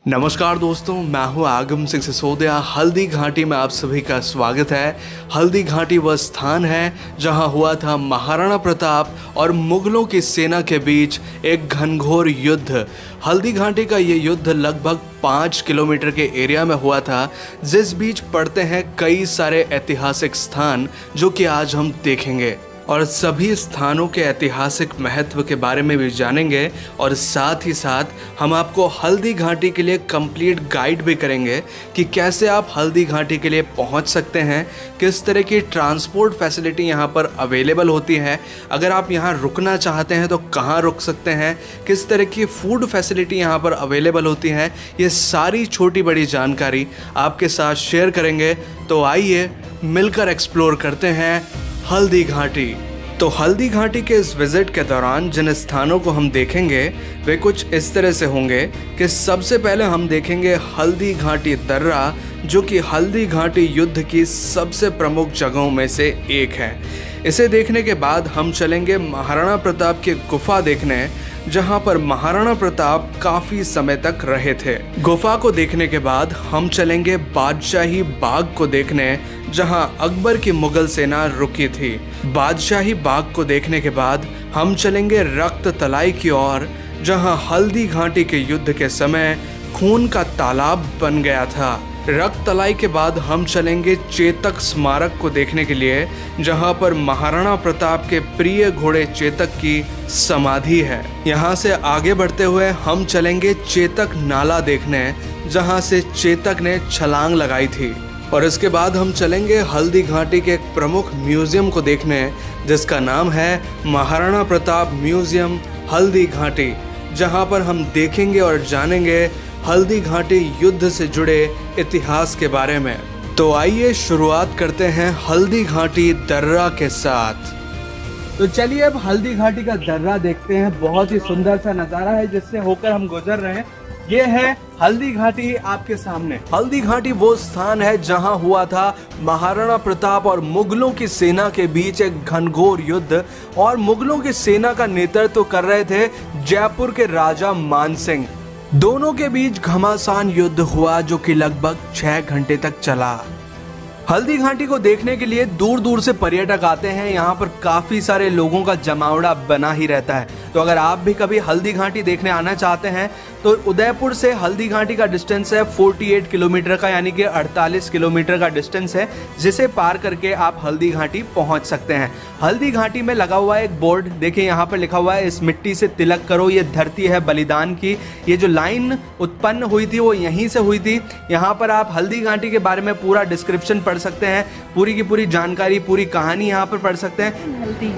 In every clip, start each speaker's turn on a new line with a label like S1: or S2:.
S1: नमस्कार दोस्तों, मैं हूं आगम सिंह सिसोदिया। हल्दी घाटी में आप सभी का स्वागत है। हल्दी घाटी वह स्थान है जहां हुआ था महाराणा प्रताप और मुगलों की सेना के बीच एक घनघोर युद्ध। हल्दी घाटी का ये युद्ध लगभग 5 किलोमीटर के एरिया में हुआ था, जिस बीच पड़ते हैं कई सारे ऐतिहासिक स्थान जो कि आज हम देखेंगे और सभी स्थानों के ऐतिहासिक महत्व के बारे में भी जानेंगे। और साथ ही साथ हम आपको हल्दी घाटी के लिए कंप्लीट गाइड भी करेंगे कि कैसे आप हल्दी घाटी के लिए पहुंच सकते हैं, किस तरह की ट्रांसपोर्ट फैसिलिटी यहां पर अवेलेबल होती है, अगर आप यहां रुकना चाहते हैं तो कहां रुक सकते हैं, किस तरह की फूड फैसिलिटी यहां पर अवेलेबल होती है, ये सारी छोटी बड़ी जानकारी आपके साथ शेयर करेंगे। तो आइए मिलकर एक्सप्लोर करते हैं हल्दी घाटी। तो हल्दी घाटी के इस विजिट के दौरान जिन स्थानों को हम देखेंगे वे कुछ इस तरह से होंगे कि सबसे पहले हम देखेंगे हल्दी घाटी दर्रा, जो कि हल्दी घाटी युद्ध की सबसे प्रमुख जगहों में से एक है। इसे देखने के बाद हम चलेंगे महाराणा प्रताप की गुफा देखने, जहां पर महाराणा प्रताप काफी समय तक रहे थे। गुफा को देखने के बाद हम चलेंगे बादशाही बाग को देखने, जहां अकबर की मुगल सेना रुकी थी। बादशाही बाग को देखने के बाद हम चलेंगे रक्त तलाई की ओर, जहां हल्दी घाटी के युद्ध के समय खून का तालाब बन गया था। रक्त तलाई के बाद हम चलेंगे चेतक स्मारक को देखने के लिए, जहां पर महाराणा प्रताप के प्रिय घोड़े चेतक की समाधि है। यहां से आगे बढ़ते हुए हम चलेंगे चेतक नाला देखने, जहां से चेतक ने छलांग लगाई थी। और इसके बाद हम चलेंगे हल्दी घाटी के एक प्रमुख म्यूजियम को देखने, जिसका नाम है महाराणा प्रताप म्यूजियम हल्दी घाटी, जहां पर हम देखेंगे और जानेंगे हल्दी घाटी युद्ध से जुड़े इतिहास के बारे में। तो आइए शुरुआत करते हैं हल्दी घाटी दर्रा के साथ।
S2: तो चलिए अब हल्दी घाटी का दर्रा देखते हैं। बहुत ही सुंदर सा नजारा है जिससे होकर हम गुजर रहे हैं। ये है हल्दी घाटी आपके सामने।
S1: हल्दी घाटी वो स्थान है जहां हुआ था महाराणा प्रताप और मुगलों की सेना के बीच एक घनघोर युद्ध, और मुगलों की सेना का नेतृत्व कर रहे थे जयपुर के राजा मान सिंह। दोनों के बीच घमासान युद्ध हुआ जो कि लगभग 6 घंटे तक चला। हल्दी घाटी को देखने के लिए दूर दूर से पर्यटक आते हैं। यहाँ पर काफी सारे लोगों का जमावड़ा बना ही रहता है। तो अगर आप भी कभी हल्दी घाटी देखने आना चाहते हैं तो उदयपुर से हल्दी घाटी का डिस्टेंस है 48 किलोमीटर का, यानी कि 48 किलोमीटर का डिस्टेंस है, जिसे पार करके आप हल्दी घाटी पहुंच सकते हैं। हल्दी घाटी में लगा हुआ है एक बोर्ड, देखिए यहाँ पर लिखा हुआ है इस मिट्टी से तिलक करो, ये धरती है बलिदान की। ये जो लाइन उत्पन्न हुई थी वो यहीं से हुई थी। यहाँ पर आप हल्दी घाटी के बारे में पूरा डिस्क्रिप्शन पढ़ सकते हैं, पूरी की पूरी जानकारी, पूरी कहानी यहाँ पर पढ़ सकते हैं।
S3: हल्दी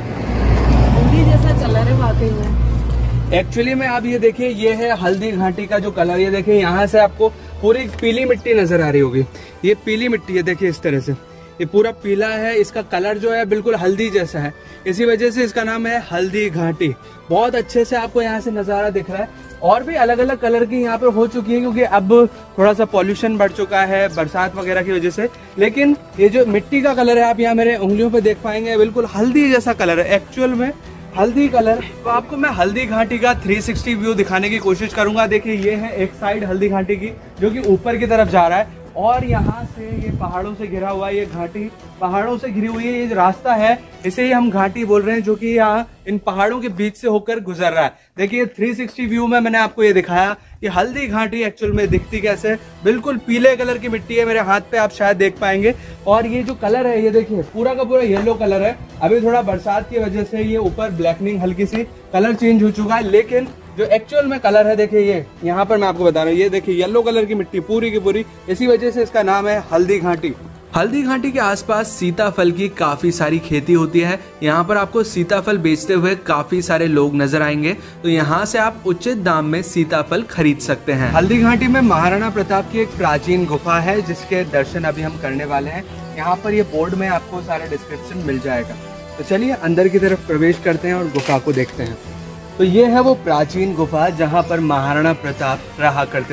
S3: जैसा कलर है वाकई में।
S2: एक्चुअली में आप ये देखिए, ये है हल्दी घाटी का जो कलर। ये देखिए यहाँ से आपको पूरी पीली मिट्टी नजर आ रही होगी। ये पीली मिट्टी है, देखिए इस तरह से ये पूरा पीला है। इसका कलर जो है बिल्कुल हल्दी जैसा है, इसी वजह से इसका नाम है हल्दी घाटी। बहुत अच्छे से आपको यहाँ से नजारा दिख रहा है। और भी अलग अलग कलर की यहाँ पर हो चुकी है, क्योंकि अब थोड़ा सा पॉल्यूशन बढ़ चुका है बरसात वगैरह की वजह से। लेकिन ये जो मिट्टी का कलर है, आप यहाँ मेरे उंगलियों पे देख पाएंगे, बिल्कुल हल्दी जैसा कलर है, एक्चुअल में हल्दी कलर। तो आपको मैं हल्दी घाटी का 360 व्यू दिखाने की कोशिश करूंगा। देखिए ये है एक साइड हल्दी घाटी की, जो कि ऊपर की तरफ जा रहा है, और यहाँ से ये पहाड़ों से घिरा हुआ है। ये घाटी पहाड़ों से घिरी हुई है। ये जो रास्ता है इसे ही हम घाटी बोल रहे हैं, जो कि यहाँ इन पहाड़ों के बीच से होकर गुजर रहा है। देखिए 360 व्यू में मैंने आपको ये दिखाया कि हल्दी घाटी एक्चुअल में दिखती कैसे। बिल्कुल पीले कलर की मिट्टी है, मेरे हाथ पे आप शायद देख पाएंगे। और ये जो कलर है, ये देखिए पूरा का पूरा येलो कलर है। अभी थोड़ा बरसात की वजह से ये ऊपर ब्लैकनिंग हल्की सी कलर चेंज हो चुका है, लेकिन जो एक्चुअल में कलर है, देखिए ये यहाँ पर मैं आपको बता रहा हूँ, ये देखिए येलो कलर की मिट्टी पूरी की पूरी, इसी वजह से इसका नाम है हल्दी घाटी।
S1: हल्दी घाटी के आसपास सीताफल की काफी सारी खेती होती है। यहाँ पर आपको सीताफल बेचते हुए काफी सारे लोग नजर आएंगे, तो यहाँ से आप उचित दाम में सीताफल खरीद सकते हैं।
S2: हल्दी घाटी में महाराणा प्रताप की एक प्राचीन गुफा है, जिसके दर्शन अभी हम करने वाले हैं। यहाँ पर ये बोर्ड में आपको सारा डिस्क्रिप्शन मिल जाएगा। तो चलिए अंदर की तरफ प्रवेश करते हैं और गुफा को देखते हैं। तो ये है वो प्राचीन गुफा जहाँ पर महाराणा प्रताप रहा करते थे।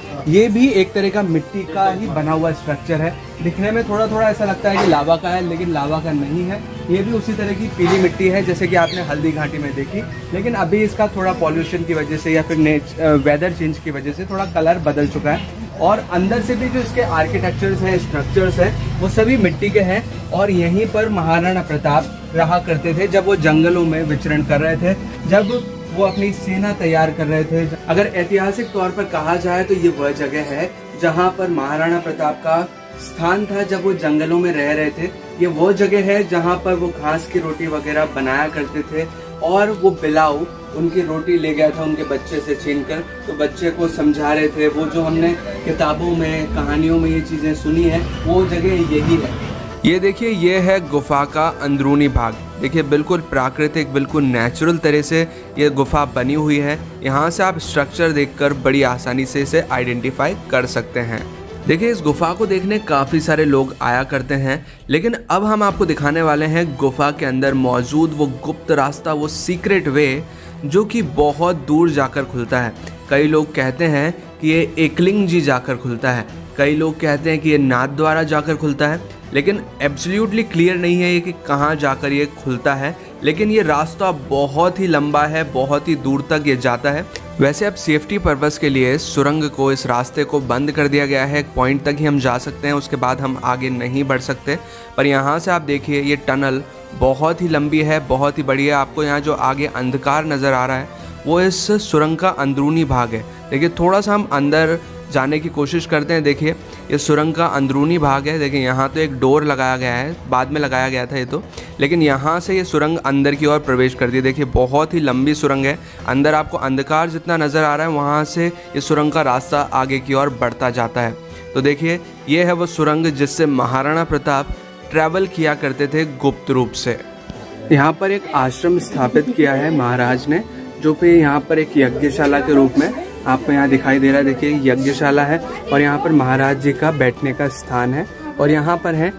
S2: ये भी एक तरह का मिट्टी का ही बना हुआ स्ट्रक्चर है। दिखने में थोड़ा थोड़ा ऐसा लगता है कि लावा का है, लेकिन लावा का नहीं है। ये भी उसी तरह की पीली मिट्टी है जैसे कि आपने हल्दी घाटी में देखी, लेकिन अभी इसका थोड़ा पॉल्यूशन की वजह से या फिर वेदर चेंज की वजह से थोड़ा कलर बदल चुका है। और अंदर से भी जो इसके आर्किटेक्चर्स हैं, स्ट्रक्चर्स हैं, वो सभी मिट्टी के हैं। और यहीं पर महाराणा प्रताप रहा करते थे जब वो जंगलों में विचरण कर रहे थे, जब वो अपनी सेना तैयार कर रहे थे। अगर ऐतिहासिक तौर पर कहा जाए तो ये वह जगह है जहाँ पर महाराणा प्रताप का स्थान था जब वो जंगलों में रह रहे थे। ये वो जगह है जहाँ पर वो घास की रोटी वगैरह बनाया करते थे, और वो बिलाव उनकी रोटी ले गया था उनके बच्चे से छीनकर, तो बच्चे को समझा रहे थे। वो जो हमने किताबों में, कहानियों में ये चीजें सुनी है, वो जगह यही है।
S1: ये देखिए, ये है गुफा का अंदरूनी भाग। देखिए, बिल्कुल प्राकृतिक, बिल्कुल नेचुरल तरह से ये गुफा बनी हुई है। यहाँ से आप स्ट्रक्चर देखकर बड़ी आसानी से इसे आइडेंटिफाई कर सकते हैं। देखिए, इस गुफा को देखने काफ़ी सारे लोग आया करते हैं, लेकिन अब हम आपको दिखाने वाले हैं गुफा के अंदर मौजूद वो गुप्त रास्ता, वो सीक्रेट वे जो कि बहुत दूर जाकर खुलता है। कई लोग कहते हैं कि ये एकलिंग जी जाकर खुलता है, कई लोग कहते हैं कि ये नाथ द्वारा जाकर खुलता है, लेकिन एब्सोल्युटली क्लियर नहीं है ये कि कहाँ जाकर ये खुलता है। लेकिन ये रास्ता बहुत ही लंबा है, बहुत ही दूर तक ये जाता है। वैसे अब सेफ्टी पर्पस के लिए सुरंग को, इस रास्ते को बंद कर दिया गया है। एक पॉइंट तक ही हम जा सकते हैं, उसके बाद हम आगे नहीं बढ़ सकते। पर यहाँ से आप देखिए, ये टनल बहुत ही लंबी है, बहुत ही बड़ी है। आपको यहाँ जो आगे अंधकार नज़र आ रहा है वो इस सुरंग का अंदरूनी भाग है। देखिए, थोड़ा सा हम अंदर जाने की कोशिश करते हैं। देखिए, ये सुरंग का अंदरूनी भाग है। देखिए, यहाँ तो एक डोर लगाया गया है, बाद में लगाया गया था ये तो, लेकिन यहाँ से ये सुरंग अंदर की ओर प्रवेश करती है। देखिए, बहुत ही लंबी सुरंग है। अंदर आपको अंधकार जितना नज़र आ रहा है, वहाँ से ये सुरंग का रास्ता आगे की ओर बढ़ता जाता है। तो देखिए, ये है वो सुरंग जिससे महाराणा प्रताप ट्रैवल किया करते थे गुप्त रूप से।
S2: यहाँ पर एक आश्रम स्थापित किया है महाराज ने, जो कि यहाँ पर एक यज्ञशाला के रूप में आपको यहाँ दिखाई दे रहा है। देखिए, यज्ञशाला है और यहाँ पर महाराज जी का बैठने का स्थान है, और यहाँ पर है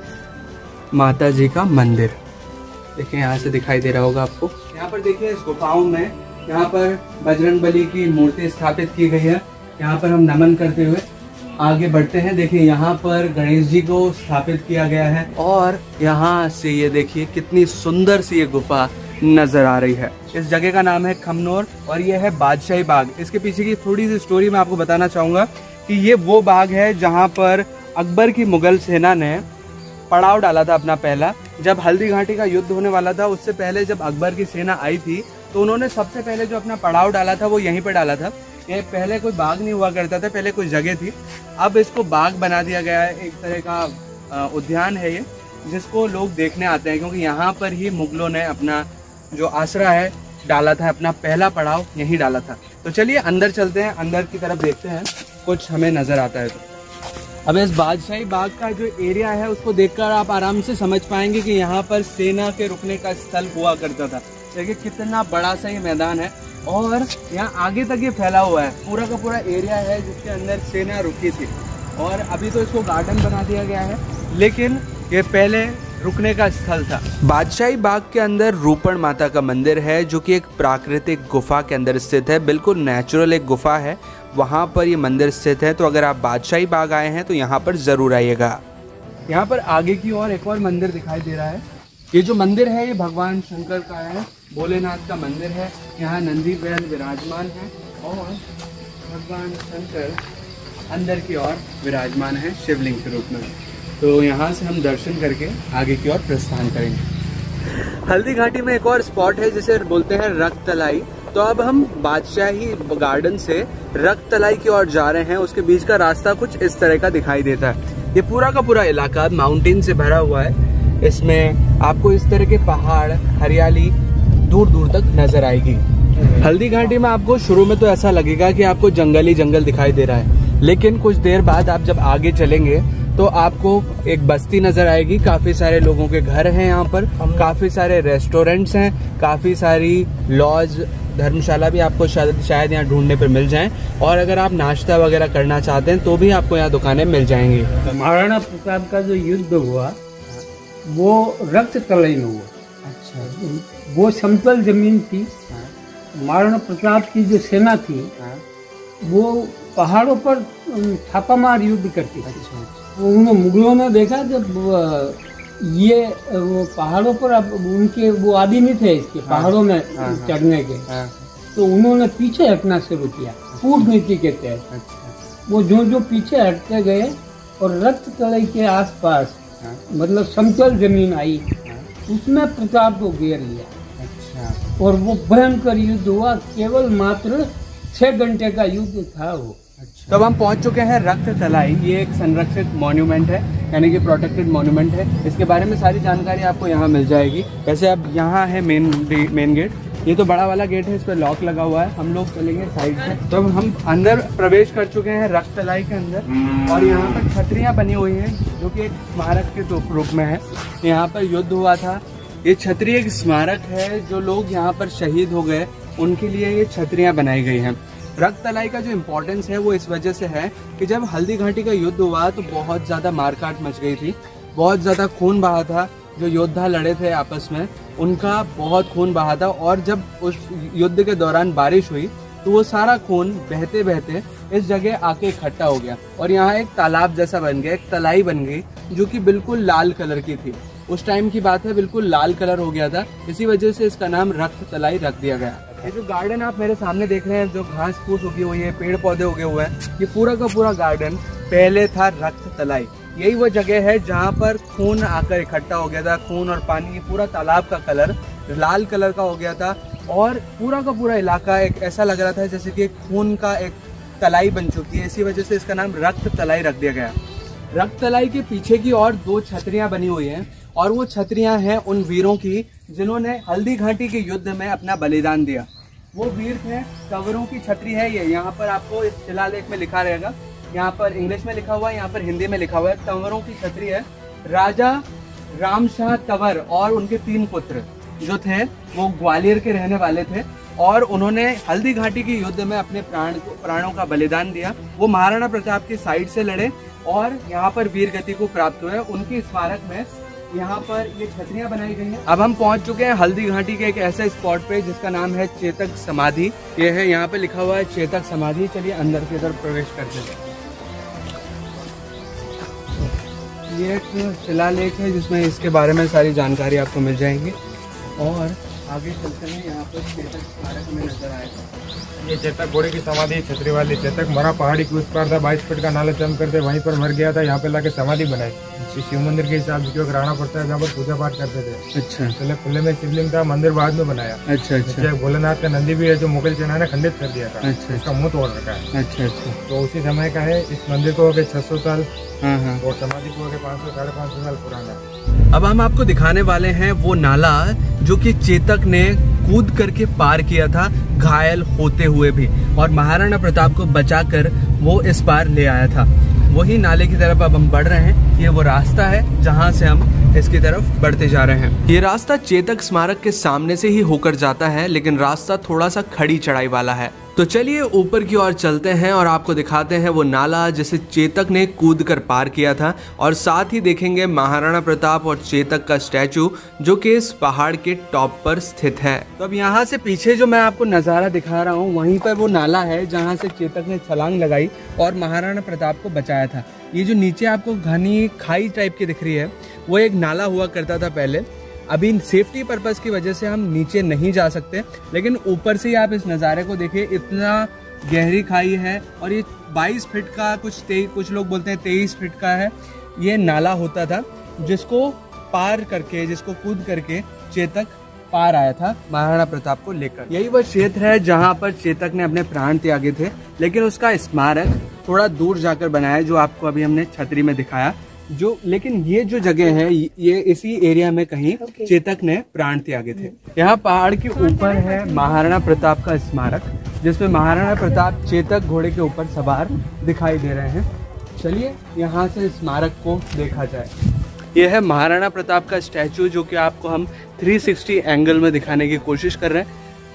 S2: माता जी का मंदिर। देखिए, यहाँ से दिखाई दे रहा होगा आपको। यहाँ पर देखिए, इस गुफाओं में यहाँ पर बजरंगबली की मूर्ति स्थापित की गई है। यहाँ पर हम नमन करते हुए आगे बढ़ते हैं। देखिए, यहाँ पर गणेश जी को स्थापित किया गया है, और यहाँ से ये देखिए कितनी सुंदर सी ये गुफा नजर आ रही है। इस जगह का नाम है खमनोर, और ये है बादशाही बाग। इसके पीछे की थोड़ी सी स्टोरी मैं आपको बताना चाहूँगा कि ये वो बाग है जहाँ पर अकबर की मुगल सेना ने पड़ाव डाला था अपना पहला। जब हल्दी घाटी का युद्ध होने वाला था, उससे पहले जब अकबर की सेना आई थी, तो उन्होंने सबसे पहले जो अपना पड़ाव डाला था वो यहीं पर डाला था। ये पहले कोई बाग नहीं हुआ करता था, पहले कोई जगह थी। अब इसको बाग बना दिया गया है, एक तरह का उद्यान है ये, जिसको लोग देखने आते हैं, क्योंकि यहाँ पर ही मुगलों ने अपना जो आसरा है डाला था, अपना पहला पड़ाव यहीं डाला था। तो चलिए अंदर चलते हैं, अंदर की तरफ देखते हैं कुछ हमें नजर आता है। तो अब इस बादशाही बाग का जो एरिया है उसको देखकर आप आराम से समझ पाएंगे कि यहाँ पर सेना के रुकने का स्थल हुआ करता था। देखिए, कितना बड़ा सा ये मैदान है, और यहाँ आगे तक ये फैला हुआ है। पूरा का पूरा एरिया है जिसके अंदर सेना रुकी थी, और अभी तो इसको गार्डन बना दिया गया है, लेकिन ये पहले रुकने का स्थल था।
S1: बादशाही बाग के अंदर रूपण माता का मंदिर है, जो कि एक प्राकृतिक गुफा के अंदर स्थित है। बिल्कुल नेचुरल एक गुफा है, वहाँ पर ये मंदिर स्थित है। तो अगर आप बादशाही बाग आए हैं तो यहाँ पर ज़रूर आइएगा।
S2: यहाँ पर आगे की ओर एक और मंदिर दिखाई दे रहा है। ये जो मंदिर है ये भगवान शंकर का है, भोलेनाथ का मंदिर है। यहाँ नंदी बैल विराजमान है, और भगवान शंकर अंदर की ओर विराजमान है शिवलिंग के रूप में। तो यहाँ से हम दर्शन करके आगे की ओर प्रस्थान करेंगे। हल्दी घाटी में एक और स्पॉट है जिसे बोलते हैं रक्तलाई। तो अब हम बादशाही गार्डन से रक्तलाई की ओर जा रहे हैं। उसके बीच का रास्ता कुछ इस तरह का दिखाई देता है। ये पूरा का पूरा इलाका माउंटेन से भरा हुआ है। इसमें आपको इस तरह के पहाड़, हरियाली दूर दूर तक नजर आएगी। हल्दी घाटी में आपको शुरू में तो ऐसा लगेगा कि आपको जंगल ही जंगल दिखाई दे रहा है, लेकिन कुछ देर बाद आप जब आगे चलेंगे तो आपको एक बस्ती नजर आएगी। काफी सारे लोगों के घर हैं यहाँ पर, काफी सारे रेस्टोरेंट्स हैं, काफी सारी लॉज, धर्मशाला भी आपको शायद यहाँ ढूंढने पर मिल जाएं। और अगर आप नाश्ता वगैरह करना चाहते हैं तो भी आपको यहाँ दुकानें मिल जाएंगी।
S4: महाराणा प्रताप का जो युद्ध हुआ वो रक्त तलाई में हुआ।
S2: अच्छा,
S4: वो समतल जमीन थी। महाराणा प्रताप की जो सेना थी वो पहाड़ों पर छापामार युद्ध करती थी।
S2: अच्छा।
S4: उन्होंने मुगलों ने देखा जब ये वो पहाड़ों पर अब उनके वो आदि नहीं थे इसके पहाड़ों में चढ़ने के, तो उन्होंने पीछे हटना शुरू किया कूट नीति के तहत।
S2: अच्छा।
S4: वो जो पीछे हटते गए और रक्त तलाई के आसपास मतलब समतल जमीन आई, उसमें प्रताप को घेर लिया।
S2: अच्छा।
S4: और वो भयंकर युद्ध हुआ, केवल मात्र 6 घंटे का युद्ध था वो।
S2: तो अब हम पहुंच चुके हैं रक्त तलाई। ये एक संरक्षित मॉन्यूमेंट है, यानी कि प्रोटेक्टेड मॉन्यूमेंट है। इसके बारे में सारी जानकारी आपको यहाँ मिल जाएगी। वैसे अब यहाँ है मेन गेट। ये तो बड़ा वाला गेट है, इस पर लॉक लगा हुआ है। हम लोग चलेंगे साइड से। तो हम अंदर प्रवेश कर चुके हैं रक्त तलाई के अंदर, और यहाँ पर छतरियाँ बनी हुई हैं जो कि एक स्मारक के रूप में है। यहाँ पर युद्ध हुआ था। ये छतरी एक स्मारक है, जो लोग यहाँ पर शहीद हो गए उनके लिए ये छतरियाँ बनाई गई हैं। रक्त तलाई का जो इम्पोर्टेंस है वो इस वजह से है कि जब हल्दी घाटी का युद्ध हुआ तो बहुत ज़्यादा मारकाट मच गई थी, बहुत ज़्यादा खून बहा था। जो योद्धा लड़े थे आपस में, उनका बहुत खून बहा था, और जब उस युद्ध के दौरान बारिश हुई तो वो सारा खून बहते बहते इस जगह आके इकट्ठा हो गया, और यहाँ एक तालाब जैसा बन गया, एक तलाई बन गई जो कि बिल्कुल लाल कलर की थी। उस टाइम की बात है, बिल्कुल लाल कलर हो गया था। इसी वजह से इसका नाम रक्त तलाई रख दिया गया। ये जो गार्डन आप मेरे सामने देख रहे हैं, जो घास फूस उगी हुई है, पेड़ पौधे उगे हुए हैं, ये पूरा का पूरा गार्डन पहले था रक्त तलाई। यही वो जगह है जहाँ पर खून आकर इकट्ठा हो गया था। खून और पानी, ये पूरा तालाब का कलर लाल कलर का हो गया था, और पूरा का पूरा इलाका एक ऐसा लग रहा था जैसे कि खून का एक तलाई बन चुकी है। इसी वजह से इसका नाम रक्त तलाई रख दिया गया। रक्त तलाई के पीछे की और 2 छतरियाँ बनी हुई हैं, और वो छतरियाँ हैं उन वीरों की जिन्होंने हल्दी घाटी के युद्ध में अपना बलिदान दिया। वो वीर थे। तंवरों की छतरी है ये। यहाँ पर आपको इस शिलालेख में लिखा रहेगा, यहाँ पर इंग्लिश में लिखा हुआ है, यहाँ पर हिंदी में लिखा हुआ है। तंवरों की छतरी है। राजा रामशाह तंवर और उनके 3 पुत्र जो थे वो ग्वालियर के रहने वाले थे, और उन्होंने हल्दी घाटी के युद्ध में अपने प्राणों का बलिदान दिया। वो महाराणा प्रताप की साइड से लड़े और यहाँ पर वीर गति को प्राप्त हुए। उनके स्मारक में यहाँ पर ये छतरियाँ बनाई गई हैं। अब हम पहुँच चुके हैं हल्दी घाटी के एक ऐसे स्पॉट पे जिसका नाम है चेतक समाधि। ये है, यहाँ पे लिखा हुआ है चेतक समाधि। चलिए अंदर की तरफ प्रवेश करते हैं। ये एक शिलालेख है जिसमें इसके बारे में सारी जानकारी आपको मिल जाएगी, और आगे चलते हैं। यहाँ पर चेतक स्मारक में नजर आएगा।
S5: ये चेतक घोड़े की समाधि, छतरी वाली चेतक मरा पहाड़ी के उस पार था, 22 फीट का नाला चम करते वहीं पर मर गया था। यहाँ पे लाके समाधि बनाई। शिव मंदिर के हिसाब से राणा पड़ता है, जहाँ पर पूजा पाठ करते थे।
S2: अच्छा।
S5: पहले खुले में शिवलिंग था, मंदिर बाद में बनाया।
S2: अच्छा अच्छा।
S5: भोलेनाथ का नंदी भी है जो मुगल सेना ने खंडित कर दिया था।
S2: अच्छा।
S5: इसका मुंह तोड़ रखा है।
S2: अच्छा अच्छा।
S5: तो उसी समय का है। इस मंदिर को हो गए 600 साल,
S2: हाँ।
S5: और समाधि को हो गए 500 साढ़े 500 साल पुराना।
S1: अब हम आपको दिखाने वाले हैं वो नाला जो कि चेतक ने कूद करके पार किया था, घायल होते हुए भी, और महाराणा प्रताप को बचाकर वो इस पार ले आया था। वही नाले की तरफ अब हम बढ़ रहे हैं। ये वो रास्ता है जहाँ से हम इसकी तरफ बढ़ते जा रहे हैं। ये रास्ता चेतक स्मारक के सामने से ही होकर जाता है, लेकिन रास्ता थोड़ा सा खड़ी चढ़ाई वाला है। तो चलिए ऊपर की ओर चलते हैं और आपको दिखाते हैं वो नाला जिसे चेतक ने कूद कर पार किया था, और साथ ही देखेंगे महाराणा प्रताप और चेतक का स्टैचू जो कि इस पहाड़ के टॉप पर स्थित है।
S2: तो अब यहाँ से पीछे जो मैं आपको नज़ारा दिखा रहा हूँ, वहीं पर वो नाला है जहाँ से चेतक ने छलांग लगाई और महाराणा प्रताप को बचाया था। ये जो नीचे आपको घनी खाई टाइप की दिख रही है, वो एक नाला हुआ करता था पहले। अभी कुछ पर्पस की वजह से हम नीचे नहीं जा सकते, लेकिन ऊपर से ही आप इस नज़ारे को देखिए। इतना गहरी खाई है, और ये 22 फीट का, कुछ लोग बोलते हैं 23 फीट का है। ये नाला होता था जिसको पार करके, जिसको कूद करके चेतक पार आया था महाराणा प्रताप को लेकर। यही वह क्षेत्र है जहाँ पर चेतक ने अपने प्राण त्यागे थे, लेकिन उसका स्मारक थोड़ा दूर जाकर बनाया, जो आपको अभी हमने छतरी में दिखाया। लेकिन ये जो जगह है, ये इसी एरिया में कहीं चेतक ने प्राण त्यागे थे। यहाँ पहाड़ के ऊपर है महाराणा प्रताप का स्मारक, जिसमें महाराणा प्रताप चेतक घोड़े के ऊपर सवार दिखाई दे रहे हैं। चलिए यहाँ से स्मारक को देखा जाए। यह है महाराणा प्रताप का स्टैचू, जो कि आपको हम 360 एंगल में दिखाने की कोशिश कर रहे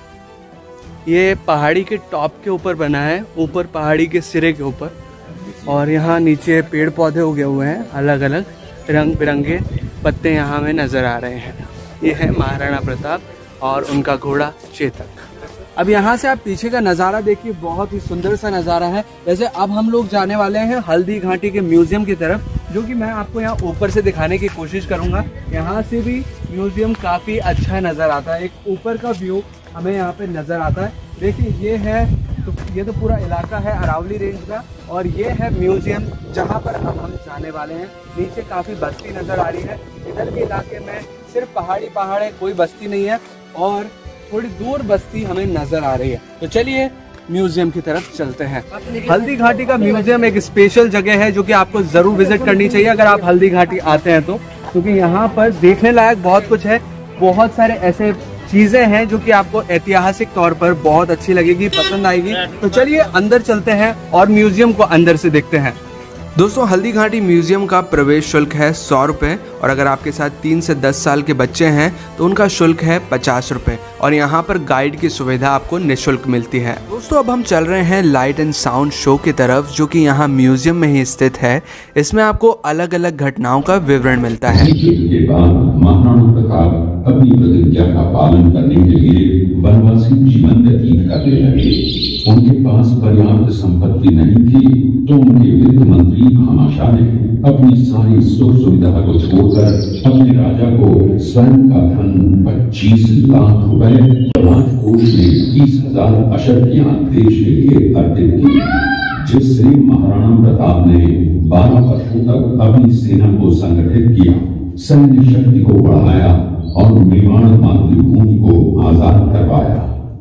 S2: हैं। ये पहाड़ी के टॉप के ऊपर बना है, ऊपर पहाड़ी के सिरे के ऊपर, और यहाँ नीचे पेड़ पौधे उगे हुए हैं, अलग अलग रंग बिरंगे पत्ते यहाँ में नजर आ रहे हैं। ये है महाराणा प्रताप और उनका घोड़ा चेतक। अब यहाँ से आप पीछे का नज़ारा देखिए, बहुत ही सुंदर सा नज़ारा है। जैसे अब हम लोग जाने वाले हैं हल्दी घाटी के म्यूजियम की तरफ, जो कि मैं आपको यहाँ ऊपर से दिखाने की कोशिश करूँगा। यहाँ से भी म्यूजियम काफ़ी अच्छा नज़र आता है, एक ऊपर का व्यू हमें यहाँ पे नज़र आता है। देखिए ये तो पूरा इलाका है अरावली रेंज का, और ये है म्यूजियम जहाँ पर अब हम जाने वाले हैं। नीचे काफ़ी बस्ती नज़र आ रही है, इधर के इलाके में सिर्फ पहाड़ है, कोई बस्ती नहीं है, और थोड़ी दूर बस्ती हमें नजर आ रही है। तो चलिए म्यूजियम की तरफ चलते हैं। हल्दी घाटी का म्यूजियम एक स्पेशल जगह है जो कि आपको जरूर विजिट करनी चाहिए अगर आप हल्दी घाटी आते हैं तो, क्योंकि यहाँ पर देखने लायक बहुत कुछ है। बहुत सारे ऐसे चीजें हैं जो कि आपको ऐतिहासिक तौर पर बहुत अच्छी लगेगी, पसंद आएगी। तो चलिए अंदर चलते हैं और म्यूजियम को अंदर से देखते हैं।
S1: दोस्तों, हल्दी घाटी म्यूजियम का प्रवेश शुल्क है 100 रुपये, और अगर आपके साथ 3 से 10 साल के बच्चे हैं तो उनका शुल्क है 50 रुपये, और यहाँ पर गाइड की सुविधा आपको निःशुल्क मिलती है। दोस्तों, अब हम चल रहे हैं लाइट एंड साउंड शो की तरफ, जो कि यहाँ म्यूजियम में ही स्थित है। इसमें आपको अलग अलग घटनाओं का विवरण मिलता है।
S6: के बाद महाराणा प्रताप अपनी प्रतिज्ञा का पालन करने के लिए वनवासी जीवन व्यतीत करने लगे। उनके पास पर्याप्त संपत्ति नहीं थी, तो उनके वित्त मंत्री भामाशाह ने अपनी सारी सुख सुविधा को छोड़कर अपने राजा को स्वयं का धन 25 लाख रुपए और राजकोष में 30,000 अशर्फियां देश के लिए अर्पित की, जिससे महाराणा प्रताप ने 12 वर्षों तक अपनी सेना को संगठित किया, सैन्य शक्ति को बढ़ाया और मेवाड़ मातृभूमि को आजाद करवाया।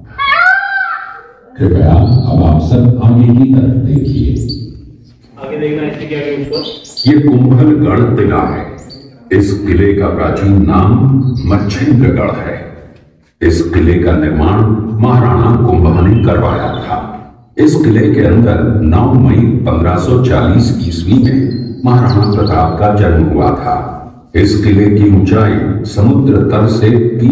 S6: कृपया अब आप सब आगे की तरफ देखिए।
S7: आगे देखना, इसके क्या है ऊपर?
S6: ये कुंभलगढ़ किला है। इस किले का प्राचीन नाम मच्छेंद्रगढ़ है। इस किले का निर्माण महाराणा कुंभा ने करवाया था। इस किले के अंदर 9 मई 1540 ईस्वी में महाराणा प्रताप का जन्म हुआ था। इस किले की ऊंचाई समुद्र तल से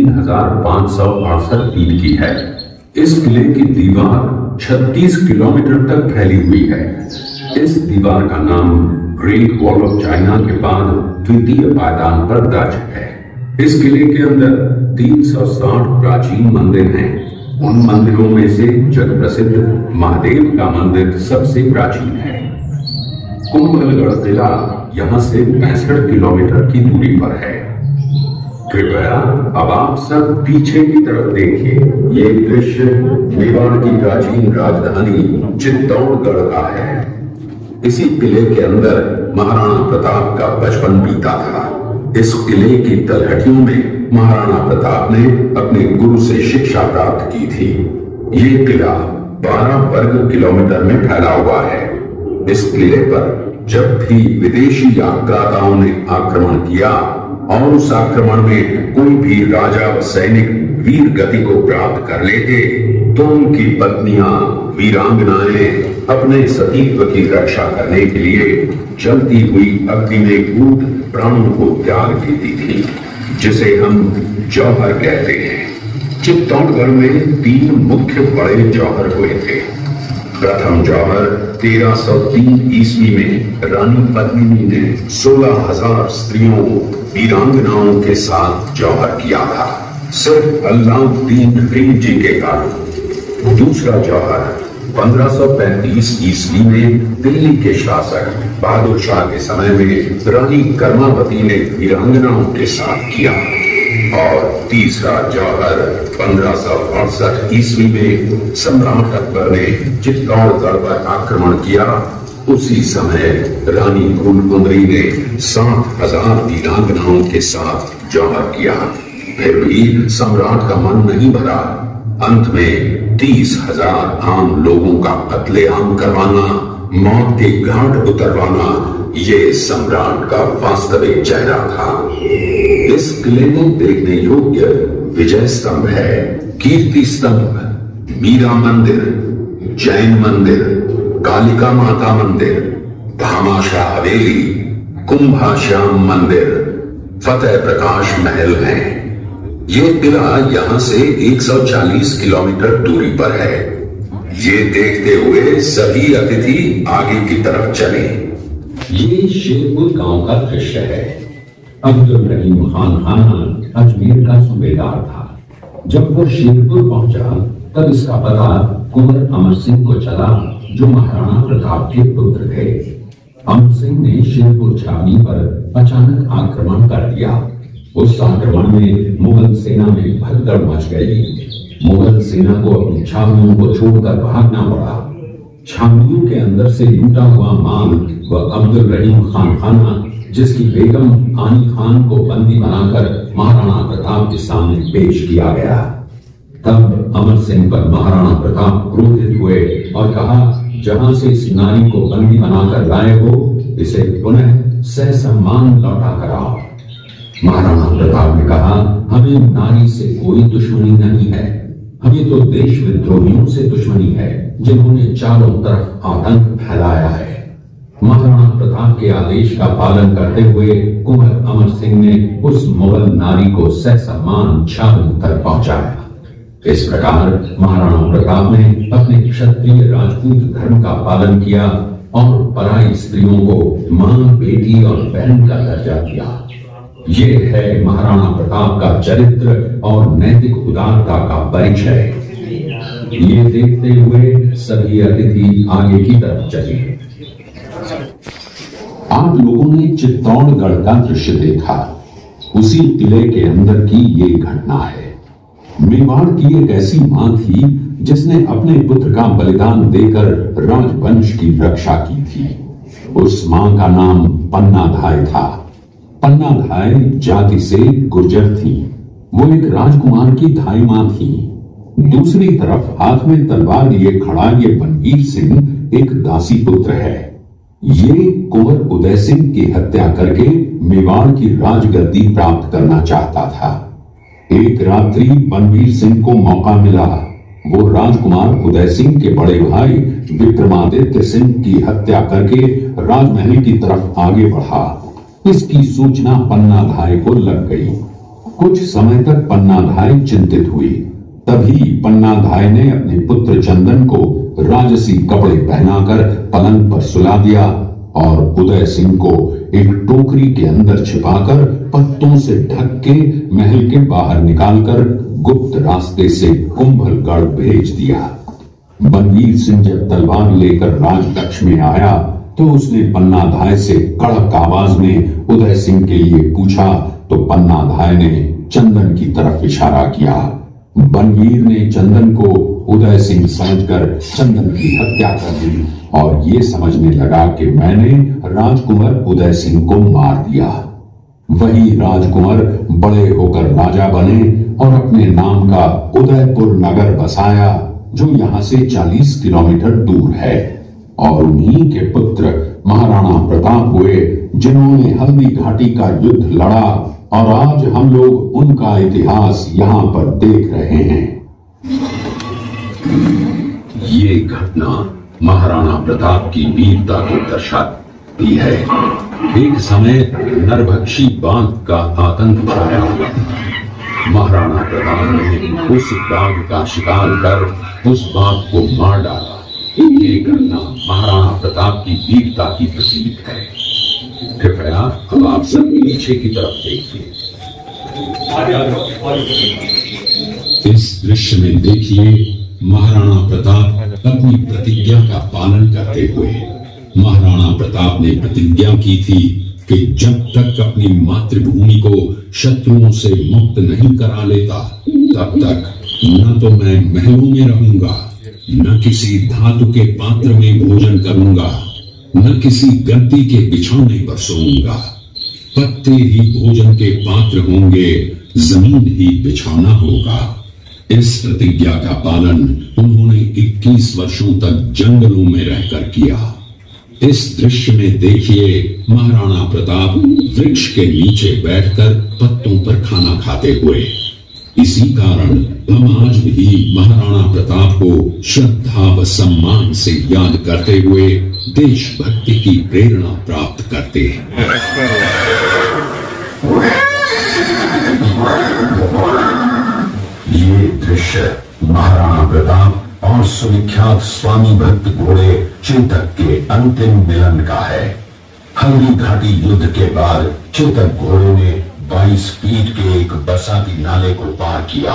S6: 3568 फीट की है। इस किले की दीवार 36 किलोमीटर तक फैली हुई है। इस दीवार का नाम ग्रेट वॉल ऑफ चाइना के बाद द्वितीय पायदान पर दर्ज है। इस किले के अंदर 360 प्राचीन मंदिर हैं। उन मंदिरों में से जग प्रसिद्ध महादेव का मंदिर सबसे प्राचीन है। कुंभलगढ़ किला यहाँ से 65 किलोमीटर की दूरी पर है। कृपया अब आप सब पीछे की तरफ देखिए। ये दृश्य मेवाड़ की प्राचीन राजधानी चित्तौड़गढ़ का है। इसी किले के अंदर महाराणा प्रताप का बचपन बीता था। इस किले की तलहटियों में महाराणा प्रताप ने अपने गुरु से शिक्षा प्राप्त की थी। ये किला 12 वर्ग किलोमीटर में फैला हुआ है। इस किले पर जब भी विदेशी आक्रांताओं ने आक्रमण किया और उस आक्रमण में कोई भी राजा व सैनिक वीर गति को प्राप्त कर लेते, तो उनकी पत्नियां वीरांगनाएं अपने सतीत्व की रक्षा करने के लिए जलती हुई अग्नि में कूद प्राणों को त्याग देती थी, जिसे हम जौहर कहते हैं। चित्तौड़गढ़ में 3 मुख्य बड़े जौहर हुए थे। प्रथम जौहर 1303 ईस्वी में रानी पद्मिनी ने 16,000 स्त्रियों वीरांगनाओं के साथ जौहर किया था, सिर्फ अल्लाउद्दीन खिलजी के कारण। दूसरा जौहर 1535 ईस्वी में दिल्ली के शासक बहादुर शाह के समय में रानी कर्मावती ने वीरांगनाओं के साथ किया। और तीसरा जौहर 1568 ईस्वी में सम्राट अकबर ने चित्तौड़गढ़ पर आक्रमण किया। उसी समय रानी फूलकुंदरी ने 7,000 वीरांगनाओं के साथ जौहर किया। फिर भी सम्राट का मन नहीं भरा। अंत में 30,000 आम लोगों का कत्लेआम करवाना, मौत के घाट उतरवाना, ये सम्राट का वास्तविक चेहरा था। इस किले में देखने योग्य विजय स्तंभ है, कीर्ति स्तंभ, मीरा मंदिर, जैन मंदिर, कालिका माता मंदिर, भामाशाह हवेली, कुंभाश्याम मंदिर, फतेह प्रकाश महल है। ये किला यहाँ से 140 किलोमीटर दूरी पर है। ये देखते हुए सभी अतिथि आगे की तरफ चले। ये शेरपुर गांव का दृश्य है। अब्दुल रहीम खान अजमेर का सूबेदार था। जब वो शेरपुर पहुंचा तब इसका पता कुंवर अमर सिंह को चला, जो महाराणा प्रताप के पुत्र थे। अमर सिंह ने शिरपुर छावनी पर अचानक आक्रमण कर दिया। उस आक्रमण में मुगल सेना में भगदड़ मच गई। मुगल सेना को अपनी छावनियों को छोड़कर भागना पड़ा। छावनियों के अंदर से लूटा हुआ माल व अब्दुल रहीम खान खाना, जिसकी बेगम आनी खान को बंदी बनाकर महाराणा प्रताप के सामने पेश किया गया। तब अमर सिंह पर महाराणा प्रताप क्रोधित हुए और कहा, जहां से इस नारी को बंदी बनाकर लाए हो, इसे पुनः ससम्मान लौटा कर आओ। महाराणा प्रताप ने कहा, हमें नारी से कोई दुश्मनी नहीं है, हमें तो देश विद्रोहियों से दुश्मनी है, जिन्होंने चारों तरफ आतंक फैलाया है। महाराणा प्रताप के आदेश का पालन करते हुए कुंवर अमर सिंह ने उस मुगल नारी को ससम्मान छावनी तक पहुंचाया। इस प्रकार महाराणा प्रताप ने अपने क्षत्रिय राजपूत धर्म का पालन किया और पराई स्त्रियों को मां, बेटी और बहन का दर्जा दिया। ये है महाराणा प्रताप का चरित्र और नैतिक उदारता का परिचय। ये देखते हुए सभी अतिथि आगे की तरफ चले। आप लोगों ने चित्तौड़गढ़ का दृश्य देखा। उसी किले के अंदर की ये घटना है। मेवाड़ की एक ऐसी मां थी जिसने अपने पुत्र का बलिदान देकर राजवंश की रक्षा की थी। उस मां का नाम पन्नाधाय था। पन्नाधाय जाति से गुर्जर थी। वो एक राजकुमार की धाई मां थी। दूसरी तरफ हाथ में तलवार लिए खड़ा ये बनवीर सिंह एक दासी पुत्र है। ये कुंवर उदय सिंह की हत्या करके मेवाड़ की राजगद्दी प्राप्त करना चाहता था। एक रात्रि बनवीर सिंह को मौका मिला। वो राजकुमार उदय सिंह के बड़े भाई विक्रमादित्य सिंह की हत्या करके राजमहल की तरफ आगे बढ़ा। इसकी सूचना पन्नाधाय को लग गई। कुछ समय तक पन्नाधाय चिंतित हुई। तभी पन्नाधाय ने अपने पुत्र चंदन को राजसी कपड़े पहनाकर पलंग पर सुला दिया और उदय सिंह को एक टोकरी के अंदर छिपाकर पत्तों से ढक के महल के बाहर निकालकर गुप्त रास्ते से कुंभलगढ़ भेज दिया। बनवीर सिंह जब तलवार लेकर राजकक्ष में आया तो उसने पन्नाधाय से कड़क आवाज में उदय सिंह के लिए पूछा, तो पन्नाधाय ने चंदन की तरफ इशारा किया। बनवीर ने चंदन को उदय सिंह समझकर चंदन की हत्या कर दी और ये समझने लगा कि मैंने राजकुमार उदय सिंह को मार दिया। वही राजकुमार बड़े होकर राजा बने और अपने नाम का उदयपुर नगर बसाया, जो यहाँ से 40 किलोमीटर दूर है। और उन्हीं के पुत्र महाराणा प्रताप हुए, जिन्होंने हल्दी घाटी का युद्ध लड़ा और आज हम लोग उनका इतिहास यहाँ पर देख रहे हैं। ये घटना महाराणा प्रताप की वीरता को दर्शाती है। एक समय नरभक्षी बाघ का आतंक छाया हुआ था। महाराणा प्रताप ने उस बाघ का शिकार कर उस बाघ को मार डाला। ये घटना महाराणा प्रताप की वीरता की प्रतीक है। कृपया अब आप सब पीछे की तरफ देखिए। इस दृश्य में देखिए महाराणा प्रताप अपनी प्रतिज्ञा का पालन करते हुए। महाराणा प्रताप ने प्रतिज्ञा की थी कि जब तक अपनी मातृभूमि को शत्रुओं से मुक्त नहीं करा लेता, तब तक न तो मैं महलों में रहूंगा, न किसी धातु के पात्र में भोजन करूंगा, न किसी गद्दी के बिछौने पर सोऊंगा। पत्ते ही भोजन के पात्र होंगे, जमीन ही बिछौना होगा। इस प्रतिज्ञा का पालन उन्होंने 21 वर्षों तक जंगलों में रहकर किया। इस दृश्य में देखिए महाराणा प्रताप वृक्ष के नीचे बैठकर पत्तों पर खाना खाते हुए। इसी कारण हम आज भी महाराणा प्रताप को श्रद्धा व सम्मान से याद करते हुए देशभक्ति की प्रेरणा प्राप्त करते हैं। ये दृश्य महाराणा प्रताप और सुविख्यात स्वामी भक्त घोड़े चेतक के अंतिम मिलन का है। हल्दी घाटी युद्ध के बाद चेतक घोड़े ने 22 फीट के एक बरसाती नाले को पार किया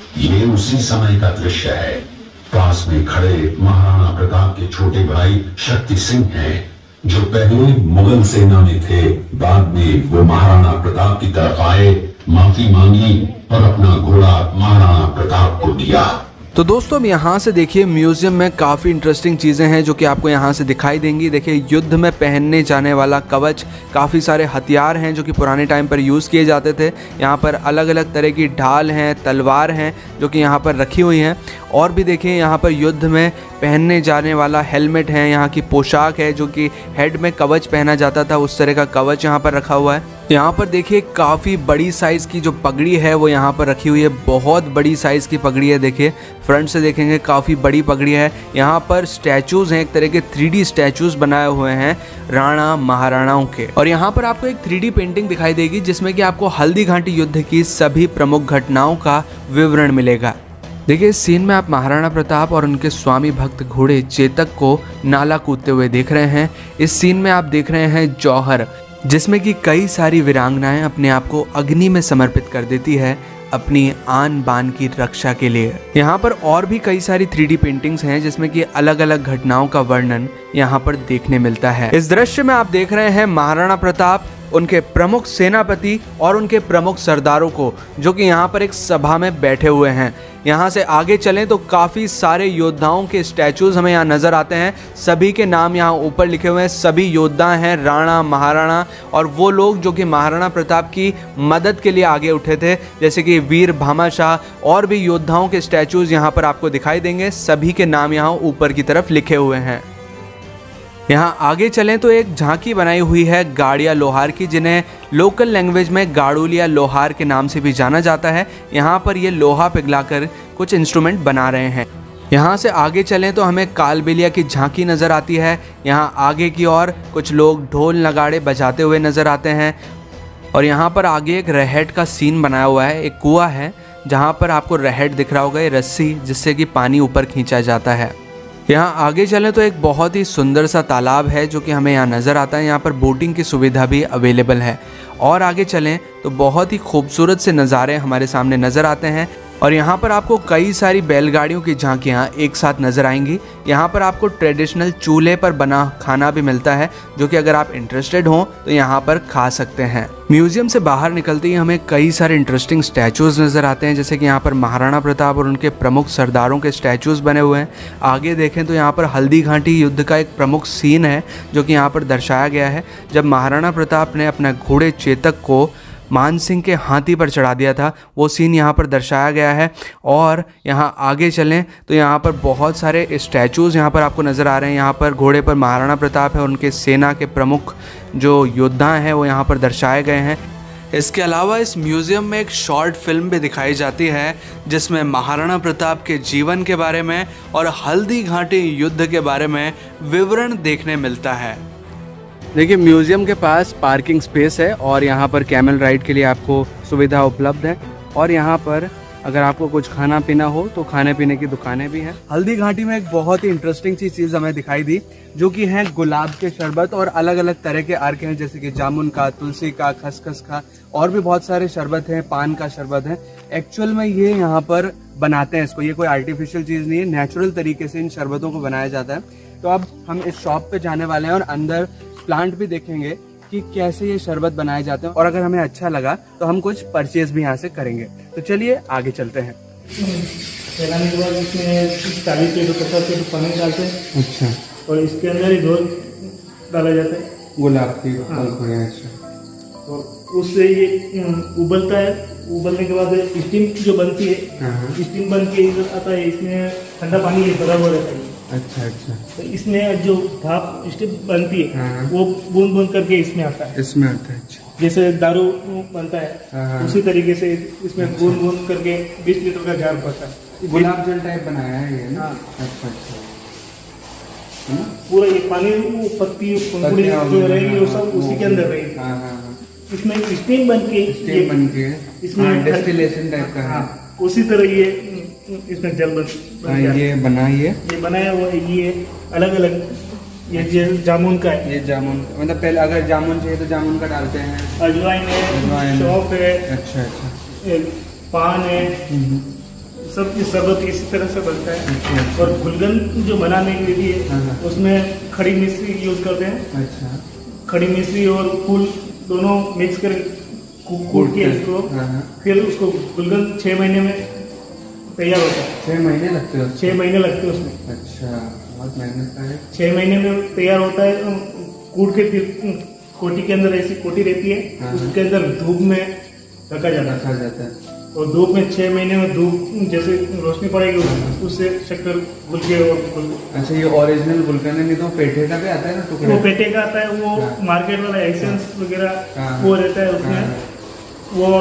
S6: ये उसी समय का दृश्य है। पास में खड़े महाराणा प्रताप के छोटे भाई शक्ति सिंह हैं, जो पहले मुगल सेना में थे। बाद में वो महाराणा प्रताप की तरफ आए, माफी मांगी और अपना घोड़ा महाराणा प्रताप को दिया।
S1: तो दोस्तों अब यहाँ से देखिए म्यूजियम में काफ़ी इंटरेस्टिंग चीज़ें हैं जो कि आपको यहाँ से दिखाई देंगी। देखिए युद्ध में पहनने जाने वाला कवच, काफ़ी सारे हथियार हैं जो कि पुराने टाइम पर यूज़ किए जाते थे। यहाँ पर अलग अलग तरह की ढाल हैं, तलवार हैं जो कि यहाँ पर रखी हुई हैं। और भी देखिए यहाँ पर युद्ध में पहनने जाने वाला हेलमेट है, यहाँ की पोशाक है जो कि हेड में कवच पहना जाता था, उस तरह का कवच यहाँ पर रखा हुआ है। यहाँ पर देखिए काफ़ी बड़ी साइज़ की जो पगड़ी है वो यहाँ पर रखी हुई है, बहुत बड़ी साइज़ की पगड़ी है। देखिए फ्रंट से देखेंगे काफ़ी बड़ी पगड़ी है। यहाँ पर स्टैचूज़ हैं, एक तरह के 3D स्टैचूज़ बनाए हुए हैं राणा महाराणाओं के। और यहाँ पर आपको एक 3D पेंटिंग दिखाई देगी जिसमें कि आपको हल्दी घाटी युद्ध की सभी प्रमुख घटनाओं का विवरण मिलेगा। देखिए इस सीन में आप महाराणा प्रताप और उनके स्वामी भक्त घोड़े चेतक को नाला कूदते हुए देख रहे हैं। इस सीन में आप देख रहे हैं जौहर, जिसमें कि कई सारी वीरांगनाएं अपने आप को अग्नि में समर्पित कर देती है अपनी आन बान की रक्षा के लिए। यहाँ पर और भी कई सारी 3D पेंटिंग्स हैं जिसमें कि अलग अलग घटनाओं का वर्णन यहाँ पर देखने मिलता है। इस दृश्य में आप देख रहे हैं महाराणा प्रताप, उनके प्रमुख सेनापति और उनके प्रमुख सरदारों को, जो कि यहाँ पर एक सभा में बैठे हुए हैं। यहाँ से आगे चलें तो काफ़ी सारे योद्धाओं के स्टैचूज़ हमें यहाँ नज़र आते हैं। सभी के नाम यहाँ ऊपर लिखे हुए हैं। सभी योद्धा हैं, राणा, महाराणा, और वो लोग जो कि महाराणा प्रताप की मदद के लिए आगे उठे थे, जैसे कि वीर भामाशाह। और भी योद्धाओं के स्टैचूज़ यहाँ पर आपको दिखाई देंगे। सभी के नाम यहाँ ऊपर की तरफ लिखे हुए हैं। यहाँ आगे चलें तो एक झांकी बनाई हुई है गाड़िया लोहार की, जिन्हें लोकल लैंग्वेज में गाड़ुलिया लोहार के नाम से भी जाना जाता है। यहाँ पर ये लोहा पिघलाकर कुछ इंस्ट्रूमेंट बना रहे हैं। यहाँ से आगे चलें तो हमें कालबेलिया की झांकी नज़र आती है। यहाँ आगे की ओर कुछ लोग ढोल नगाड़े बजाते हुए नज़र आते हैं। और यहाँ पर आगे एक रहट का सीन बनाया हुआ है, एक कुआं है जहाँ पर आपको रहट दिख रहा होगा, ये रस्सी जिससे कि पानी ऊपर खींचा जाता है। यहाँ आगे चलें तो एक बहुत ही सुंदर सा तालाब है जो कि हमें यहाँ नज़र आता है। यहाँ पर बोटिंग की सुविधा भी अवेलेबल है। और आगे चलें तो बहुत ही खूबसूरत से नज़ारे हमारे सामने नज़र आते हैं। और यहाँ पर आपको कई सारी बैलगाड़ियों की झांकियाँ एक साथ नज़र आएंगी। यहाँ पर आपको ट्रेडिशनल चूल्हे पर बना खाना भी मिलता है, जो कि अगर आप इंटरेस्टेड हों तो यहाँ पर खा सकते हैं। म्यूजियम से बाहर निकलते ही हमें कई सारे इंटरेस्टिंग स्टैचूज़ नज़र आते हैं, जैसे कि यहाँ पर महाराणा प्रताप और उनके प्रमुख सरदारों के स्टैचूज़ बने हुए हैं। आगे देखें तो यहाँ पर हल्दी घाटी युद्ध का एक प्रमुख सीन है जो कि यहाँ पर दर्शाया गया है, जब महाराणा प्रताप ने अपने घोड़े चेतक को मान सिंह के हाथी पर चढ़ा दिया था। वो सीन यहाँ पर दर्शाया गया है। और यहाँ आगे चलें तो यहाँ पर बहुत सारे स्टैचूज़ यहाँ पर आपको नज़र आ रहे हैं। यहाँ पर घोड़े पर महाराणा प्रताप है और उनके सेना के प्रमुख जो योद्धा हैं वो यहाँ पर दर्शाए गए हैं। इसके अलावा इस म्यूज़ियम में एक शॉर्ट फिल्म भी दिखाई जाती है जिसमें महाराणा प्रताप के जीवन के बारे में और हल्दी घाटी युद्ध के बारे में विवरण देखने मिलता है। देखिए म्यूज़ियम के पास पार्किंग स्पेस है और यहाँ पर कैमल राइड के लिए आपको सुविधा उपलब्ध है। और यहाँ पर अगर आपको कुछ खाना पीना हो तो खाने पीने की दुकानें भी हैं। हल्दी घाटी में एक बहुत ही इंटरेस्टिंग सी चीज़ हमें दिखाई दी, जो कि है गुलाब के शरबत और अलग अलग तरह के अर्क हैं, जैसे कि जामुन का, तुलसी का, खसखस का, और भी बहुत सारे शरबत हैं, पान का शरबत है। एक्चुअल में ये यहाँ पर बनाते हैं इसको, ये कोई आर्टिफिशियल चीज़ नहीं है, नेचुरल तरीके से इन शरबतों को बनाया जाता है। तो अब हम इस शॉप पे जाने वाले हैं और अंदर प्लांट भी देखेंगे कि कैसे ये शरबत बनाए जाते हैं, और अगर हमें अच्छा लगा तो हम कुछ परचेज भी यहाँ से करेंगे। तो चलिए आगे चलते हैं।
S7: फैलाने के बाद इसमें 40 से 50 से पानी डालते हैं।
S2: अच्छा।
S7: और इसके अंदर ही घोल डाला जाता है
S2: गुलाब की।
S7: हाँ।
S2: अच्छा।
S7: और उससे ये उबलता है। उबलने के बाद स्टीम जो बनती है, स्टीम बन के इधर आता है, इसमें ठंडा पानी भरा हुआ रहता है।
S2: अच्छा अच्छा।
S7: तो इसमें जो भाप स्टीम बनती है वो बूंद बूंद करके इसमें आता है।
S2: इसमें आता है। अच्छा।
S7: जैसे दारू बनता है उसी तरीके से इसमें बूंद बूंद करके 20 लीटर का जार बनता है।
S2: गुलाब जल टाइप बनाया है ये ना। अच्छा अच्छा।
S7: पूरा ये पानी पत्ती पंखुड़ी जो रहेगी वो सब उसी के अंदर रहेगी। इसमें स्टीम बन के इसमें
S2: डिस्टिलेशन टाइप का है।
S7: उसी तरह ये इसमें जल
S2: ये
S7: बनाया हुआ है। ये अलग अलग ये जामुन का है।
S2: ये जामुन मतलब पहले अगर जामुन चाहिए तो जामुन का डालते हैं।
S7: अजवाइन है, सौंफ है।
S2: अच्छा अच्छा।
S7: पान है, सब ये शरबत इसी तरह से बनता है। और गुलगन जो बनाने के लिए उसमें खड़ी मिश्री यूज करते हैं।
S2: अच्छा,
S7: खड़ी मिश्री और फूल दोनों मिक्स कर कूट के इसको फिर उसको गुलगन 6 महीने में तैयार होता है।
S2: 6 महीने लगते हैं?
S7: 6 महीने लगते हैं उसमें।
S2: अच्छा, बहुत मेहनत का है।
S7: 6 महीने में तैयार होता है। कूट के फिर कोटी के अंदर ऐसी कोटी रहती है, उसके अंदर धूप में रखा जाता है। और धूप में 6 महीने में धूप जैसे रोशनी पड़ेगी उससे शक्कर घुल के और
S2: अच्छा, ये ओरिजिनल गुलकंद है, नहीं तो पेठे का भी आता है ना टुकड़े?
S7: वो पेटे का आता है, वो मार्केट वाला एसेंस वगैरह वो रहता है उसमें। वो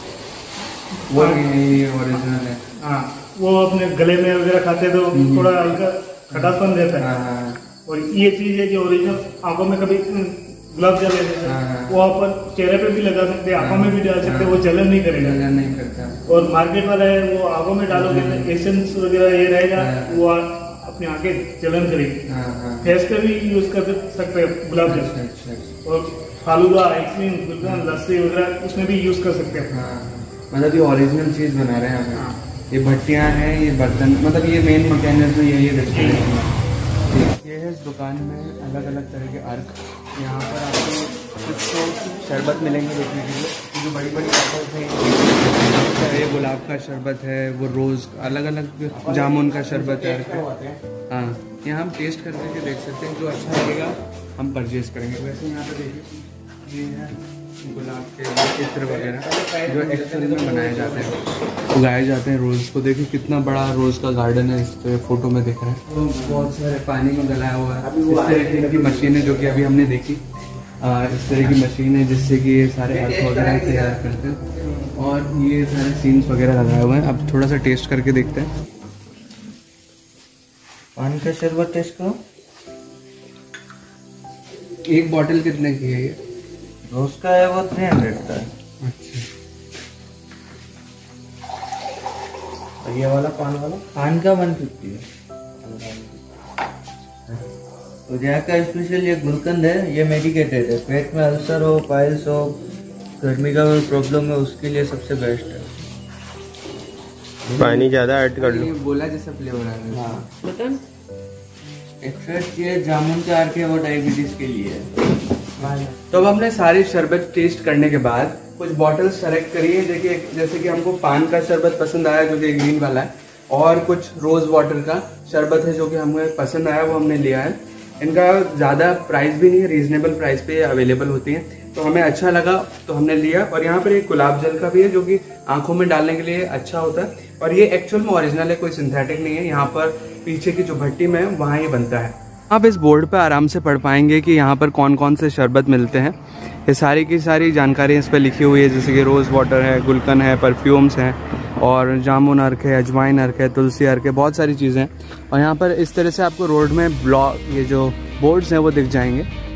S2: ये ओरिजिनल है।
S7: हाँ, वो अपने गले में वगैरह खाते तो थोड़ा हल्का खटासपन रहता है। और ये चीज है जो ओरिजिनल आंखों में कभी गुलाब जल लेते हैं, वो अपन चेहरे पे भी लगा सकते हैं, आंखों में भी डाल सकते हैं, वो जलन नहीं करेगा।
S2: जलन नहीं करता।
S7: और मार्केट वाला है वो आंखों में डालोगे एसेंस वगैरह ये रहेगा, वो अपनी आंखें जलन करेगी। फेस पे भी यूज कर सकते हैं गुलाब जल। और फालूदा, आइसक्रीम, गुलकंद, लस्सी वगैरह उसमें भी यूज कर सकते हैं।
S2: मतलब ये ओरिजिनल चीज बना रहे हैं। ये भट्टियाँ हैं, ये बर्तन, मतलब ये मेन मैकेनिज्म यही है। ये है इस दुकान में अलग अलग तरह के अर्क। यहाँ पर आपको कुछ तो शरबत मिलेंगे देखने के लिए, जो बड़ी बड़ी बॉटल्स हैं। ये गुलाब का शरबत है, वो रोज़ अलग अलग जामुन का शरबत है। हाँ, यहाँ हम टेस्ट करके देख सकते हैं, जो अच्छा लगेगा हम परचेज करेंगे। वैसे यहाँ पर देखिए, ये है गुलाब के चित्र वगैरह जो एक्चुअली में बनाए जाते हैं, उगाए जाते हैं रोज़ को। देखिए कितना बड़ा रोज़ का गार्डन है, इस पे फोटो में दिख रहा है। तो बहुत सारे पानी में गलाया हुआ है। इस तरह की मशीन है जो कि अभी हमने देखी। इस तरह की मशीन है जिससे कि ये सारे अर्थ वगैरह तैयार करते हैं। और ये सारे सीन्स वगैरह लगाए हुए हैं। अब थोड़ा सा टेस्ट करके देखते हैं।
S8: पानी का शरबत टेस्ट करो।
S2: एक बॉटल कितने की है ये?
S8: रोज का है वो 300 का है।
S2: अच्छा,
S8: और ये वाला पान का 150 है। तो यहाँ का स्पेशल ये गुलकंद है, ये मेडिकेटेड है। पेट में अल्सर हो, पाइल्स हो, गर्मी का प्रॉब्लम है, उसके लिए सबसे बेस्ट है।
S5: पानी ज्यादा ऐड कर लो।
S2: ये बोला जैसा फ्लेवर आ रहा है।
S8: हाँ, बटन एक्सट्रैक्ट ये जामुन का अर्क है, वो डायबिटीज के लिए है।
S2: तो अब हमने सारी शरबत टेस्ट करने के बाद कुछ बॉटल सेलेक्ट करी है। देखिए, जैसे कि हमको पान का शरबत पसंद आया जो कि ग्रीन वाला है, और कुछ रोज वाटर का शरबत है जो कि हमें पसंद आया, वो हमने लिया है। इनका ज़्यादा प्राइस भी नहीं है, रीजनेबल प्राइस पे अवेलेबल होती हैं, तो हमें अच्छा लगा तो हमने लिया। और यहाँ पर एक गुलाब जल का भी है जो कि आंखों में डालने के लिए अच्छा होता है। और ये एक्चुअल में ओरिजिनल है, कोई सिंथेटिक नहीं है। यहाँ पर पीछे की जो भट्टी में है वहाँ ये बनता है। आप इस बोर्ड पर आराम से पढ़ पाएंगे कि यहाँ पर कौन कौन से शरबत मिलते हैं। ये सारी की सारी जानकारी इस पर लिखी हुई है, जैसे कि रोज़ वाटर है, गुलकंद है, परफ्यूम्स हैं, और जामुन अर्क है, अजवाइन अर्क है, तुलसी अर्क है, बहुत सारी चीज़ें हैं। और यहाँ पर इस तरह से आपको रोड में ब्लॉक ये जो बोर्ड्स हैं वो दिख जाएंगे।